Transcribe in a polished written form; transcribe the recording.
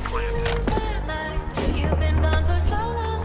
to lose my mind. You've been gone for so long.